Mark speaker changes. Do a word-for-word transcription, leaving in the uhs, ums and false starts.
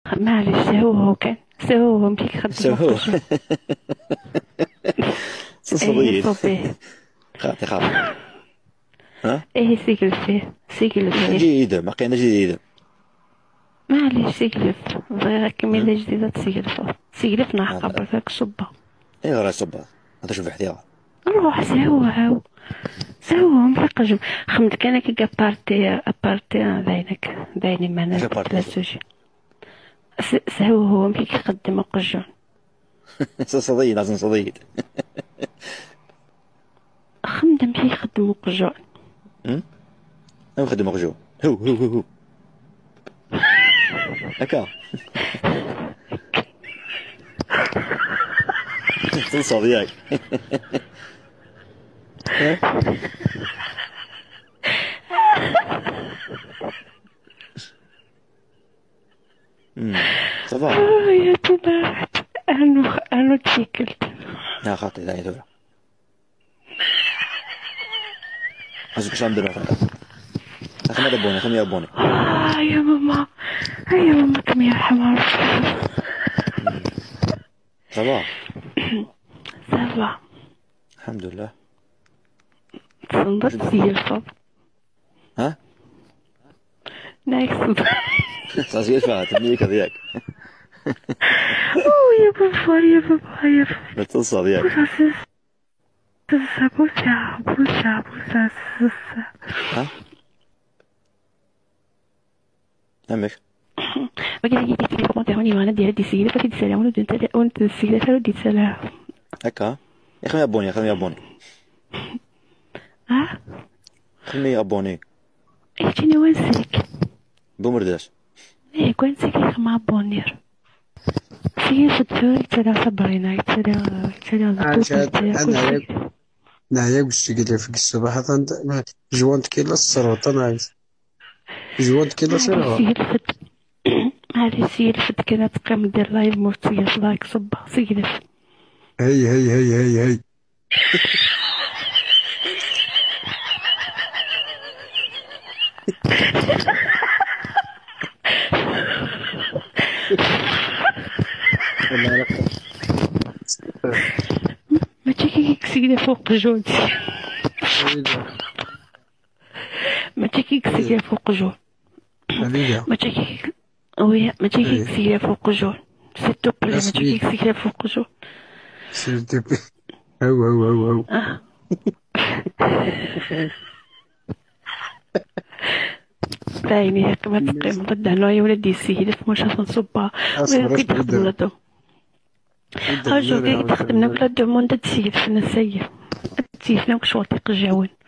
Speaker 1: معليش هو هو كان هو هو ملي كيخدم
Speaker 2: سهو.
Speaker 1: وقجون. ايه
Speaker 2: تصديق.
Speaker 1: صوبيه.
Speaker 2: خاطي خاطي. ها.
Speaker 1: ايه سيقل فيه سيقل فيه.
Speaker 2: جيدة ما كاينة جديدة.
Speaker 1: معليش سيقلف بغير
Speaker 2: ها.
Speaker 1: كميلة جديدة تسيقلف سيقلف نحقا
Speaker 2: هذا
Speaker 1: بركاك صبا.
Speaker 2: ايه راه صبا. هذا شوف احتياط.
Speaker 1: روح سهو هاو سهو ملي قجون خمد كان كي بارتي بارتي داينك دايني معنا
Speaker 2: اش بارتي
Speaker 1: بلا
Speaker 2: قصدك؟
Speaker 1: سوجي. سهو هو ملي كيخدم وقجون.
Speaker 2: صديق لازم صديق.
Speaker 1: خمد ملي يخدم وقجون.
Speaker 2: هم. هو خدم مخجو. هو هو هو هو. هكا. تصل ياك. ها. امم صافا.
Speaker 1: آه يا تباعت أنو أنو تشيكلت.
Speaker 2: يا خاطي لا يدور. ازك شلون نديرو خمسة. خمسة ابوني خمسة ابوني.
Speaker 1: آه يا ماما آه يا ماما كم يا حمار.
Speaker 2: صافا.
Speaker 1: سافا
Speaker 2: الحمد لله. واش
Speaker 1: تصنبط
Speaker 2: داير؟
Speaker 1: سيلفا.
Speaker 2: ها.
Speaker 1: نايك صدق.
Speaker 2: صافي فيها تبنيك هذيك.
Speaker 1: أوه يا بابا يا بابا يا بابا.
Speaker 2: لا تصل ياك.
Speaker 1: بوسا بوسا بوسا بوسا بوسا بوسا.
Speaker 2: ها. امك.
Speaker 1: وكذا كي تكتب كومنتير هوني وانا ديال دي سيلة فكي تسالها ونت انت ونت السيلة فلو دي تسالها.
Speaker 2: هكا. يا خمسة ابوني خمسة ابوني.
Speaker 1: اه
Speaker 2: خمسة ابوني.
Speaker 1: ايتيني وانسيك.
Speaker 2: بومرداس.
Speaker 1: ايه كوانسيك يخمع بونير. سيلة فتور تسالها صبرينا تسالها تسالها
Speaker 3: عاد
Speaker 1: الطوط تسالها كل
Speaker 3: انا ياك
Speaker 1: شيء.
Speaker 3: نعيا قلت لك في الصباح هذا جوانت كيلا الصروت انا عايز جوانت كيلا
Speaker 1: معليش
Speaker 3: صروت.
Speaker 1: سيلة فت معليش سيلة فت كذا تقام دير لايف موسيقى لايك صبا سيلة.
Speaker 3: هي هي هي هي هي
Speaker 1: ما تشكي كسيدة فوق جون. ما تشكي كسيدة فوق جون.
Speaker 3: حبيبي
Speaker 1: ما تشكي وي ما تشكي
Speaker 3: ايه
Speaker 1: كسيدة فوق جون. سيتو بلي ما تشكي
Speaker 3: اسمي
Speaker 1: كسيدة فوق جون.
Speaker 3: سير بي. هو هو هو هو
Speaker 1: اه بايني هكا ما تقيم ضد هنا يا ولدي سيدة مش هتنصبها.
Speaker 3: اصبر
Speaker 1: كي
Speaker 3: اصبر
Speaker 1: تخدم
Speaker 3: يدر
Speaker 1: لدو
Speaker 3: يدر
Speaker 1: هاجو
Speaker 3: يدر
Speaker 1: كي
Speaker 3: يا
Speaker 1: تخدم ناك لدو مون تسيد في نسية تسيد ناك شوطي قجاون.